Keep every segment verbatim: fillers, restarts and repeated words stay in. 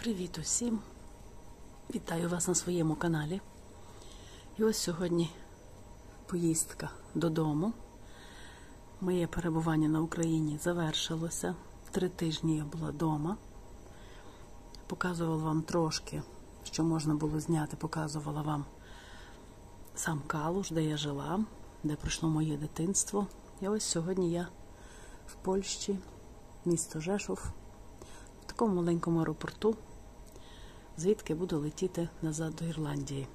Привіт усім! Вітаю вас на своєму каналі. І ось сьогодні поїздка додому. Моє перебування на Україні завершилося. Три тижні я була вдома. Показувала вам трошки, що можна було зняти. Показувала вам сам Калуш, де я жила, де пройшло моє дитинство. І ось сьогодні я в Польщі, місто Жешов, в такому маленькому аеропорту, звідки буду летіти назад до Ірландії.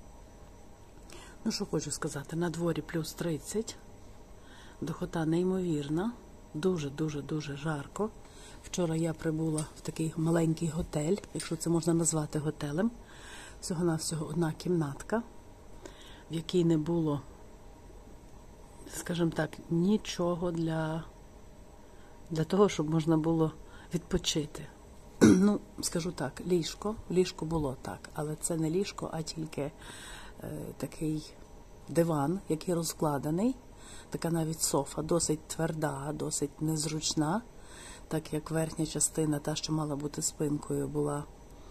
Ну, що хочу сказати, на дворі плюс тридцять, духота неймовірна, дуже-дуже-дуже жарко. Вчора я прибула в такий маленький готель, якщо це можна назвати готелем, всього-навсього одна кімнатка, в якій не було, скажімо так, нічого для, для того, щоб можна було відпочити. Ну, скажу так, ліжко, ліжко було так, але це не ліжко, а тільки е, такий диван, який розкладений, така навіть софа, досить тверда, досить незручна, так як верхня частина, та, що мала бути спинкою, була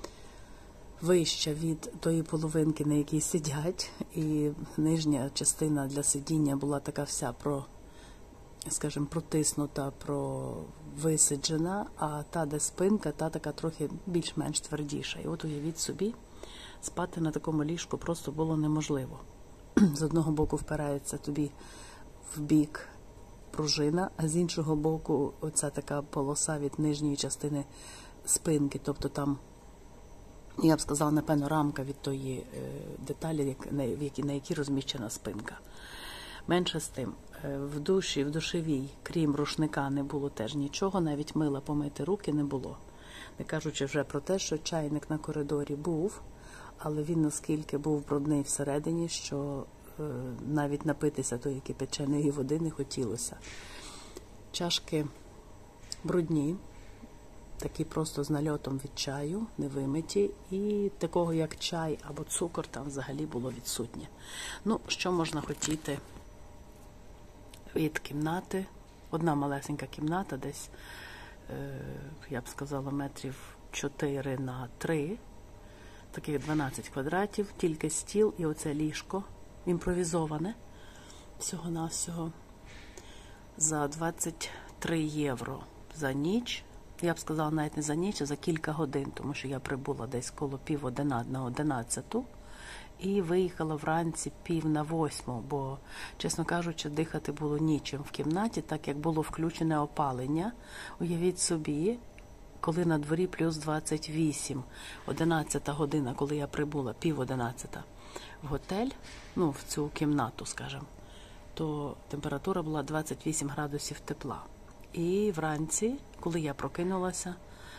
вища від тої половинки, на якій сидять, і нижня частина для сидіння була така вся про, скажімо, протиснута, провисиджена, а та, де спинка, та така трохи більш-менш твердіша. І от уявіть собі, спати на такому ліжку просто було неможливо. З одного боку впирається тобі в бік пружина, а з іншого боку оця така полоса від нижньої частини спинки, тобто там, я б сказала, напевно, рамка від тої е, деталі, на якій розміщена спинка. Менше з тим, в душі, в душевій, крім рушника, не було теж нічого, навіть мила помити руки не було. Не кажучи вже про те, що чайник на коридорі був, але він наскільки був брудний всередині, що е, навіть напитися тої кипяченої води не хотілося. Чашки брудні, такі просто з нальотом від чаю, не вимиті, і такого як чай або цукор там взагалі було відсутнє. Ну, що можна хотіти від кімнати? Одна малесенька кімната, десь, е, я б сказала, метрів чотири на три, таких дванадцять квадратів, тільки стіл і оце ліжко, імпровізоване, всього-навсього, за двадцять три євро за ніч. Я б сказала, навіть не за ніч, а за кілька годин, тому що я прибула десь коло пів одинадцятої на одинадцяту і виїхала вранці пів на восьму, бо, чесно кажучи, дихати було нічим в кімнаті, так як було включене опалення. Уявіть собі, коли на дворі плюс двадцять вісім, одинадцята година, коли я прибула, пів одинадцята, в готель, ну, в цю кімнату, скажімо, то температура була двадцять вісім градусів тепла. І вранці, коли я прокинулася,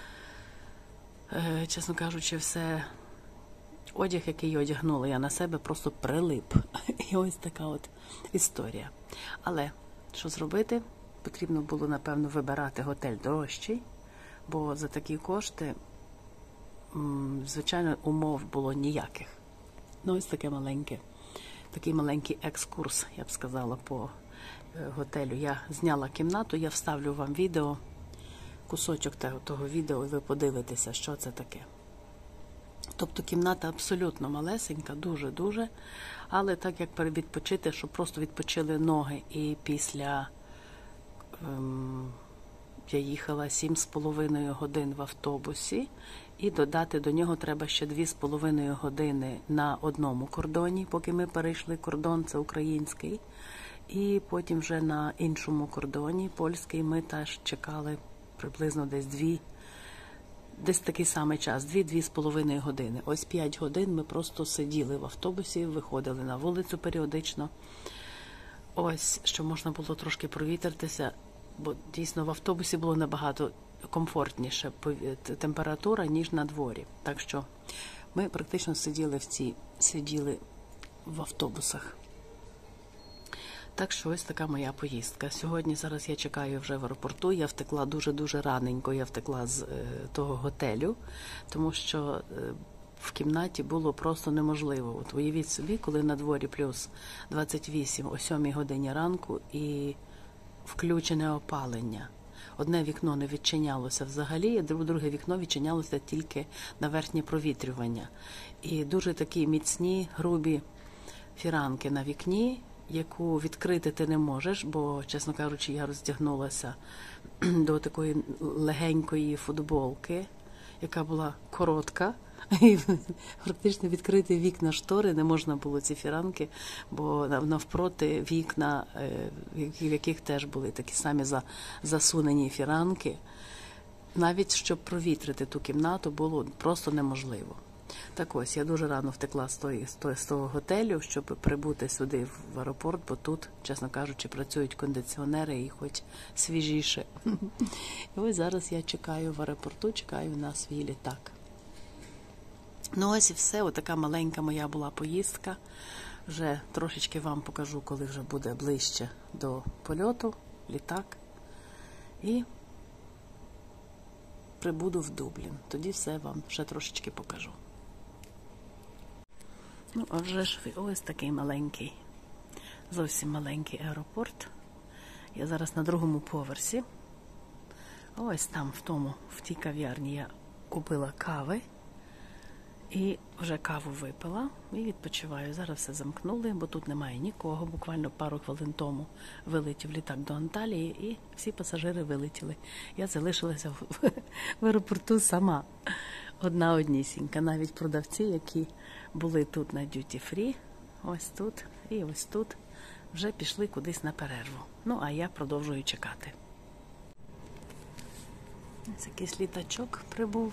чесно кажучи, все, одяг, який одягнула я на себе, просто прилип. І ось така от історія. Але, що зробити? Потрібно було, напевно, вибирати готель дорожчий, бо за такі кошти, звичайно, умов було ніяких. Ну, ось таке маленьке, такий маленький екскурс, я б сказала, по готелю. Я зняла кімнату, я вставлю вам відео, кусочок того відео, і ви подивитеся, що це таке. Тобто кімната абсолютно малесенька, дуже-дуже, але так як відпочити, щоб просто відпочили ноги. І після, ем, я їхала сім з половиною годин в автобусі, і додати до нього треба ще дві з половиною години на одному кордоні, поки ми перейшли кордон, це український. І потім вже на іншому кордоні, польський, ми теж чекали приблизно десь дві, десь такий самий час, дві-дві з половиною години. Ось п'ять годин ми просто сиділи в автобусі, виходили на вулицю періодично. Ось, що можна було трошки провітритися, бо дійсно в автобусі було набагато комфортніше температура, ніж на дворі. Так що ми практично сиділи в ці, сиділи в автобусах. Так що ось така моя поїздка. Сьогодні, зараз я чекаю вже в аеропорту, я втекла дуже-дуже раненько, я втекла з е, того готелю, тому що е, в кімнаті було просто неможливо. От уявіть собі, коли на дворі плюс двадцять вісім о сьомій годині ранку і включене опалення. одне вікно не відчинялося взагалі, а друге вікно відчинялося тільки на верхнє провітрювання. І дуже такі міцні, грубі фіранки на вікні, яку відкрити ти не можеш, бо, чесно кажучи, я роздягнулася до такої легенької футболки, яка була коротка, і практично відкрити вікна штори не можна було, ці фіранки, бо навпроти вікна, в яких теж були такі самі засунені фіранки, навіть щоб провітрити ту кімнату було просто неможливо. Так ось, я дуже рано втекла з, тої, з того готелю, щоб прибути сюди в аеропорт, бо тут, чесно кажучи, працюють кондиціонери і хоч свіжіше. І ось зараз я чекаю в аеропорту, чекаю на свій літак. Ну ось і все, отака маленька моя була поїздка. Вже трошечки вам покажу, коли вже буде ближче до польоту, літак. І прибуду в Дублін. Тоді все вам ще трошечки покажу. Ну, а вже ж ось такий маленький, зовсім маленький аеропорт. Я зараз на другому поверсі. Ось там, в тому, в тій кав'ярні я купила кави. І вже каву випила і відпочиваю. Зараз все замкнули, бо тут немає нікого. Буквально пару хвилин тому вилетів літак до Анталії і всі пасажири вилетіли. Я залишилася в, в аеропорту сама. Одна однісінька. Навіть продавці, які були тут на Duty Free, ось тут і ось тут, вже пішли кудись на перерву. Ну, а я продовжую чекати. Ось якийсь літачок прибув.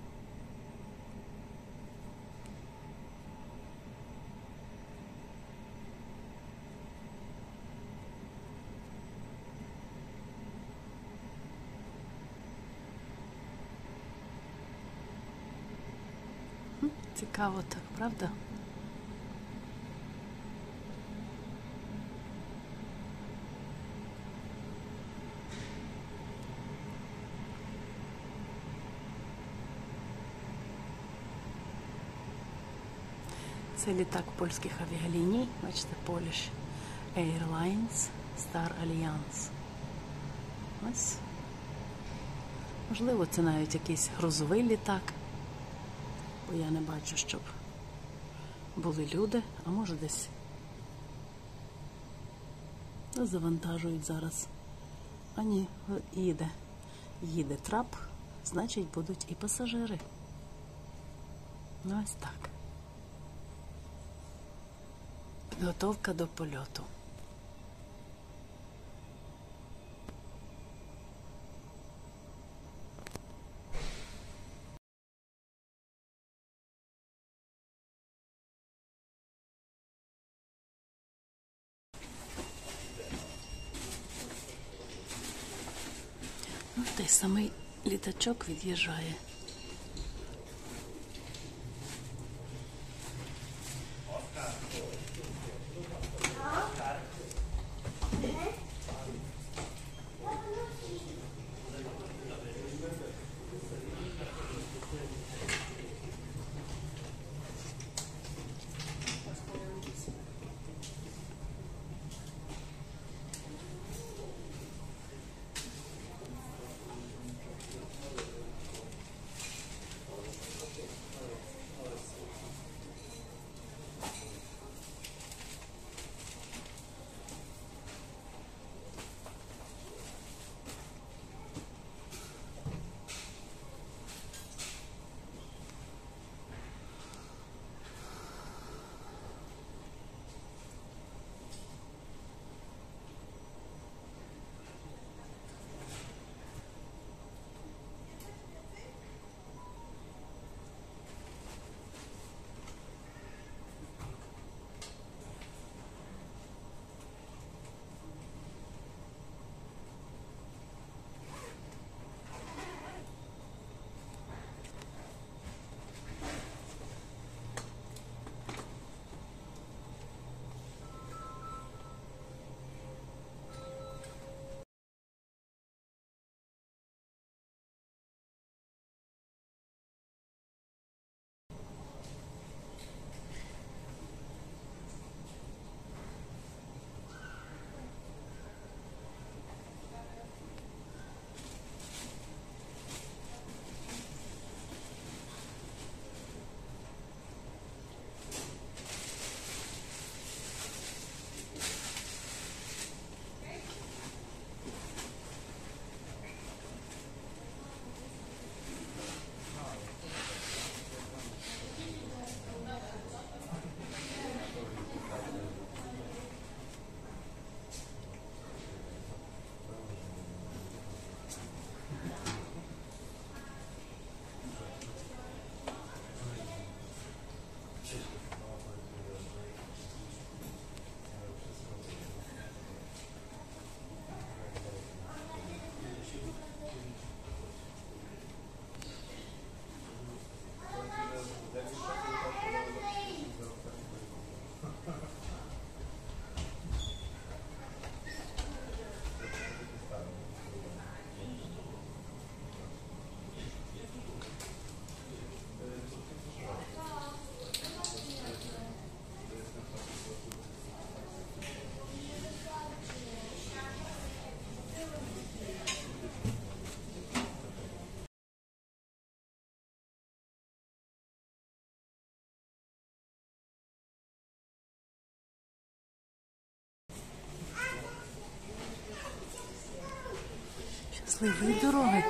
Цікаво так, правда? Це літак польських авіаліній, бачите, Polish Airlines, Star Alliance. Ось. Можливо, це навіть якийсь грузовий літак. Бо я не бачу, щоб були люди, а може десь завантажують зараз. А ні, їде, їде трап, значить будуть і пасажири. Ну ось так. Підготовка до польоту. Той самий літачок від'їжджає. щасливої дороги.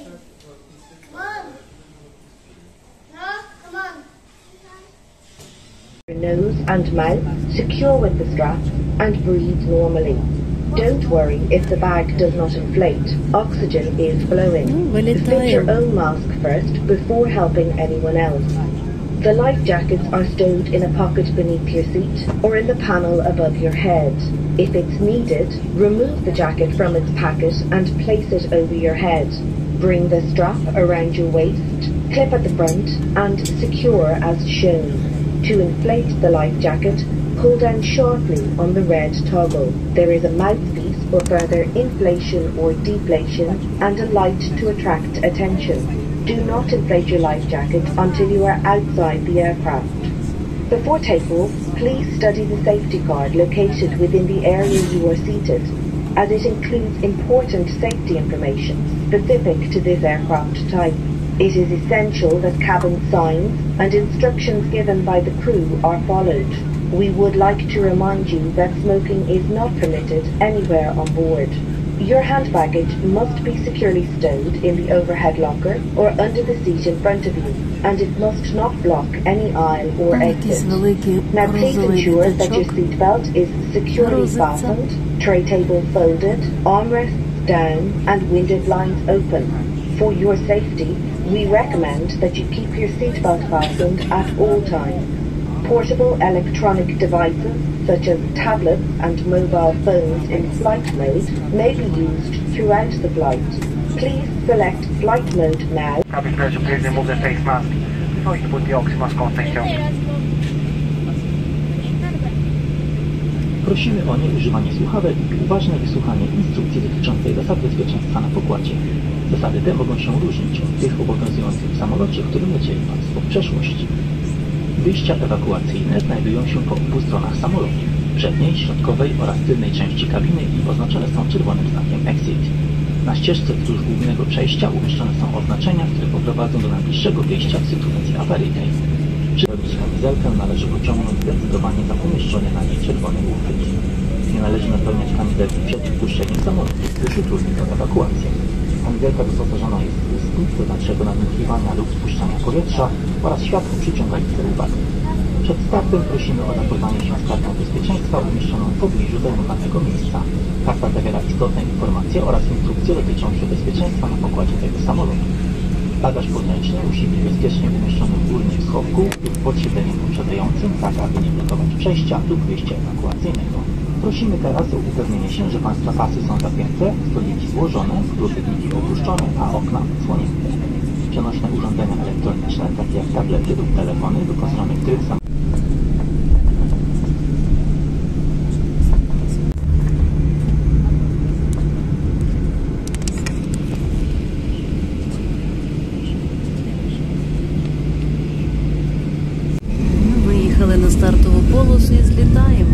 Nose and mouth secure with the strap and breathe normally. Don't worry if the bag does not inflate. Oxygen is flowing. Fit your own mask first before helping anyone else. The life jackets are stowed in a pocket beneath your seat or in the panel above your head. If it's needed, remove the jacket from its packet and place it over your head. Bring the strap around your waist, clip at the front, and secure as shown. To inflate the life jacket, pull down sharply on the red toggle. There is a mouthpiece for further inflation or deflation and a light to attract attention. Do not inflate your life jacket until you are outside the aircraft. Before takeoff, please study the safety card located within the area you are seated, as it includes important safety information specific to this aircraft type. It is essential that cabin signs and instructions given by the crew are followed. We would like to remind you that smoking is not permitted anywhere on board. Your hand baggage must be securely stowed in the overhead locker or under the seat in front of you, and it must not block any aisle or exit. Now please ensure that your seatbelt is securely fastened, tray table folded, armrests down, and window blinds open. For your safety, we recommend that you keep your seatbelt fastened at all times. Portable electronic devices, such as tablets and mobile phones in flight mode, may be used throughout the flight. Please select flight mode now. Cabin crew, please remove the face mask before you put the oxygen mask on. Thank you. Prosimy o nieużywanie słuchawek i uważne wysłuchanie instrukcji dotyczącej zasad bezpieczeństwa na pokładzie. Zasady te mogą się różnić od tych obowiązujących w samolocie, w którym lecieli Państwo w przeszłości. Wyjścia ewakuacyjne znajdują się po obu stronach samolotu, przedniej, środkowej oraz tylnej części kabiny i oznaczone są czerwonym znakiem Exit. Na ścieżce wzdłuż głównego przejścia umieszczone są oznaczenia, które poprowadzą do najbliższego wyjścia w sytuacji awaryjnej. Przy robić kamizelkę należy pociągnąć zdecydowanie za umieszczone na niej czerwone uchwyt. Nie należy napełniać kamizelki przed wpuszczeniem samolotu, gdyż utrudni to ewakuację. Kamizelka wyposażona jest w spust do dalszego nadmuchiwania lub spuszczania powietrza oraz światło przyciągające uwagę. Przed startem prosimy o zapoznanie się z kartą bezpieczeństwa umieszczoną w pobliżu zajmowanego miejsca. Karta zawiera istotne informacje oraz instrukcje dotyczące bezpieczeństwa na pokładzie tego samolotu. Bagaż podręczny musi być bezpiecznie umieszczony w górnym schowku lub pod siedzeniem poprzedzającym, tak aby nie blokować przejścia lub wyjścia ewakuacyjnego. Prosimy teraz o upewnienie się, że Państwa pasy są zapięte, stoliki złożone, skrótniki opuszczone, a okna odsłonięte. Przenośne urządzenia elektroniczne, takie jak tablety lub telefony wyposażone w tryb sam. Виїхали на стартову полосу і злітаємо.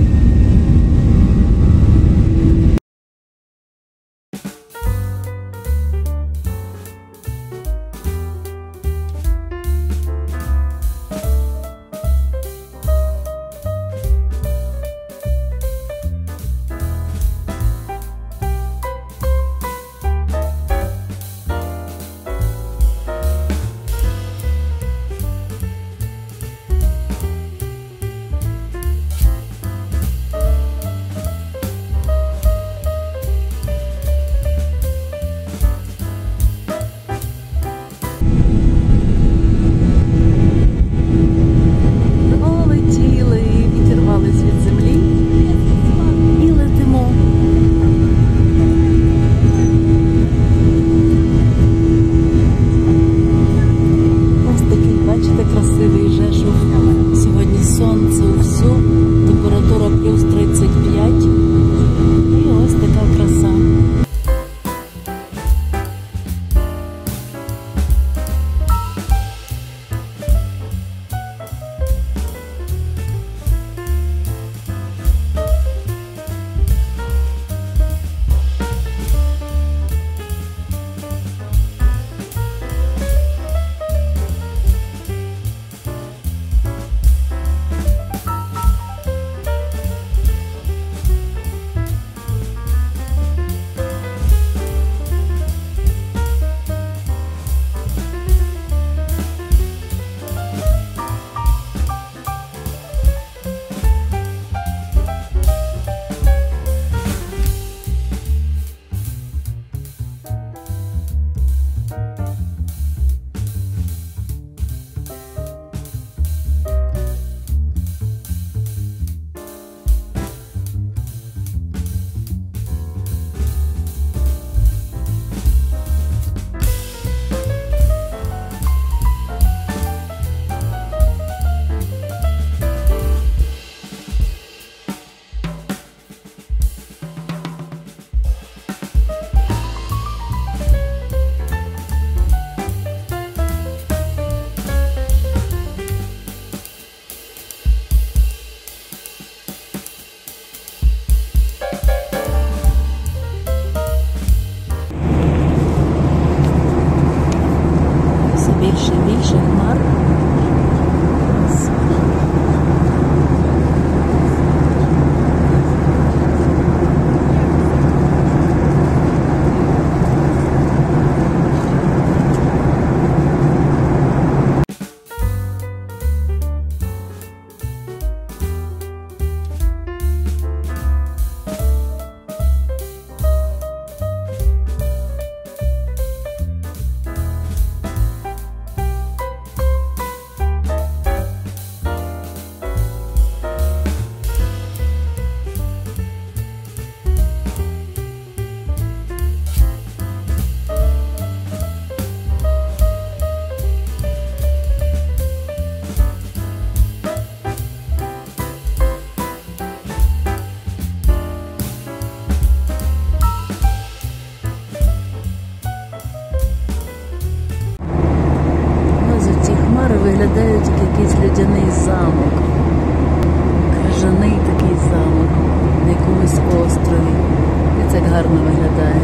більше і більше хмар. Виглядають як якийсь людяний замок, крижаний такий замок на якомусь острові. І це гарно виглядає.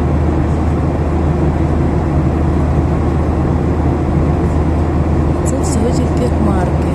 Це всього тільки хмарки.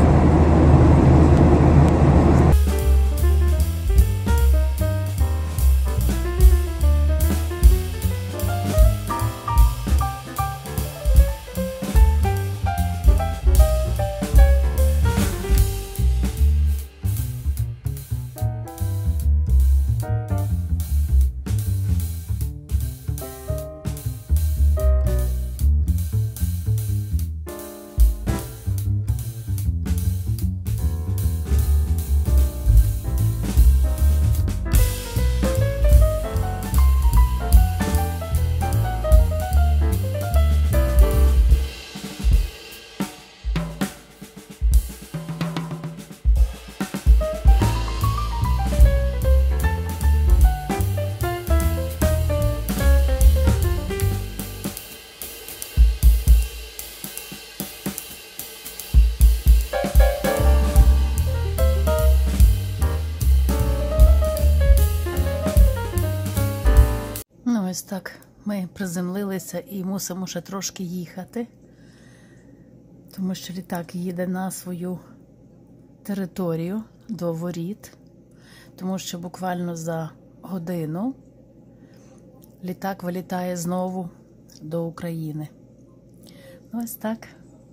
Ось так ми приземлилися і мусимо ще трошки їхати, тому що літак їде на свою територію до воріт, тому що буквально за годину літак вилітає знову до України. Ось так.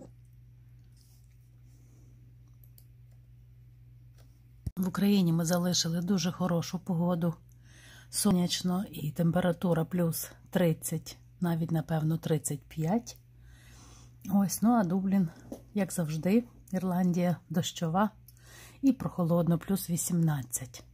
В Україні ми залишили дуже хорошу погоду. Сонячно і температура плюс тридцять, навіть, напевно, тридцять п'ять. Ось, ну а Дублін, як завжди, Ірландія дощова і прохолодно, плюс вісімнадцять.